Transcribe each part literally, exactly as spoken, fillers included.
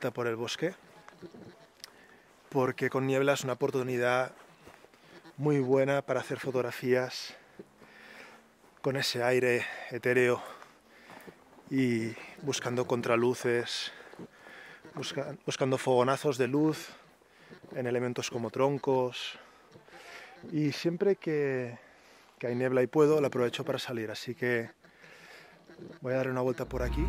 vuelta por el bosque, porque con niebla es una oportunidad muy buena para hacer fotografías con ese aire etéreo y buscando contraluces, busca, buscando fogonazos de luz en elementos como troncos, y siempre que, que hay niebla y puedo, la aprovecho para salir, así que voy a dar una vuelta por aquí.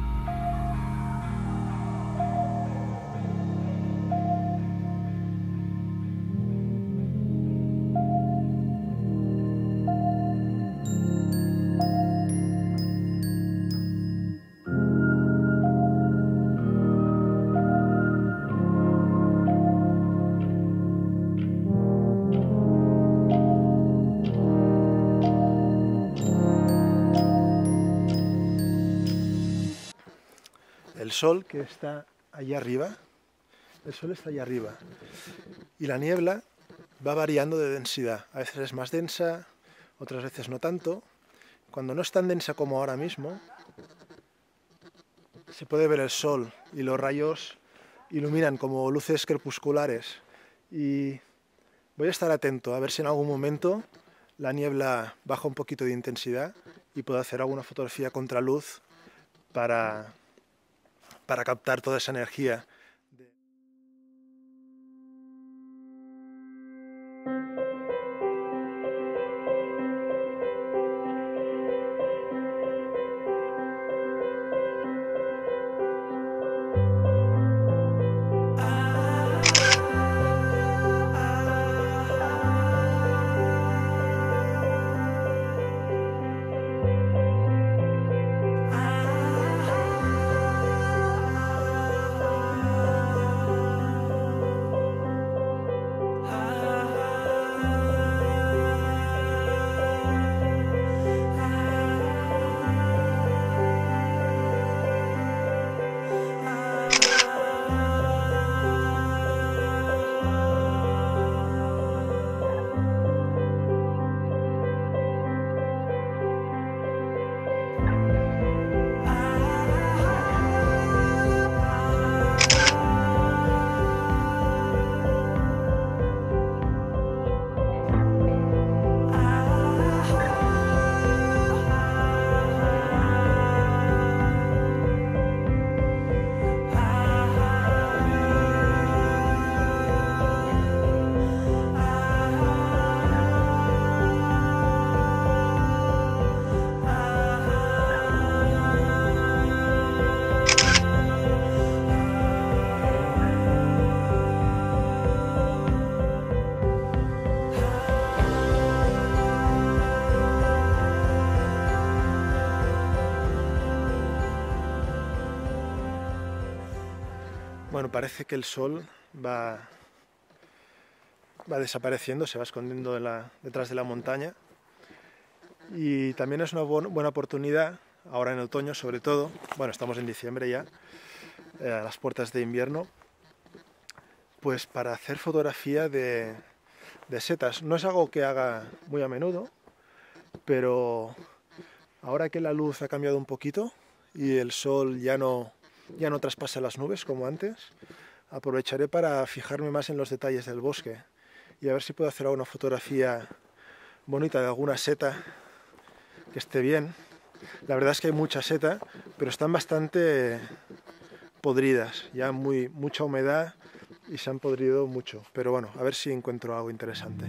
El sol que está allá arriba, el sol está allá arriba y la niebla va variando de densidad. A veces es más densa, otras veces no tanto. Cuando no es tan densa como ahora mismo, se puede ver el sol y los rayos iluminan como luces crepusculares. Y voy a estar atento a ver si en algún momento la niebla baja un poquito de intensidad y puedo hacer alguna fotografía contraluz para... para captar toda esa energía. Bueno, parece que el sol va, va desapareciendo, se va escondiendo de la, detrás de la montaña, y también es una bu- buena oportunidad, ahora en otoño sobre todo, bueno, estamos en diciembre ya, eh, a las puertas de invierno, pues para hacer fotografía de, de setas. No es algo que haga muy a menudo, pero ahora que la luz ha cambiado un poquito y el sol ya no... ya no traspasa las nubes como antes, aprovecharé para fijarme más en los detalles del bosque y a ver si puedo hacer alguna fotografía bonita de alguna seta que esté bien. La verdad es que hay mucha seta, pero están bastante podridas, ya muy mucha humedad y se han podrido mucho, pero bueno, a ver si encuentro algo interesante.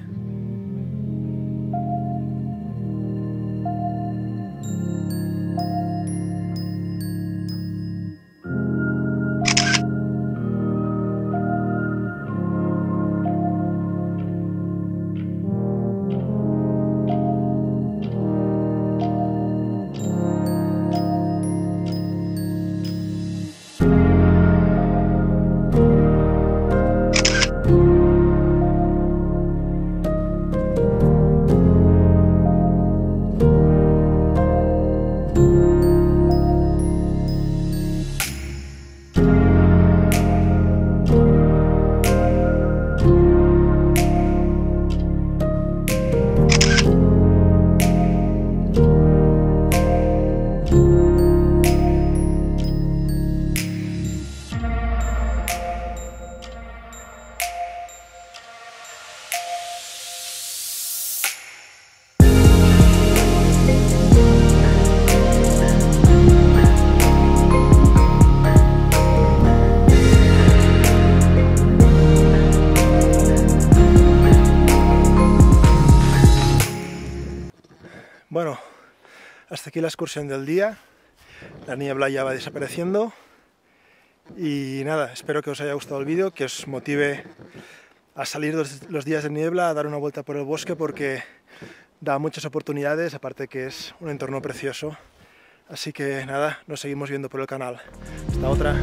hasta aquí la excursión del día. La niebla ya va desapareciendo. Y nada, espero que os haya gustado el vídeo, que os motive a salir los, los días de niebla, a dar una vuelta por el bosque, porque da muchas oportunidades, aparte que es un entorno precioso. Así que nada, nos seguimos viendo por el canal. Hasta otra.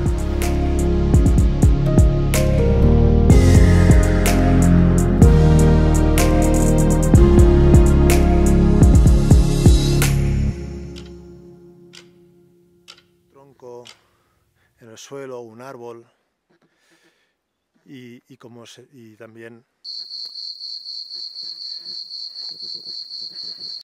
Tronco en el suelo, un árbol y, y, como se, y también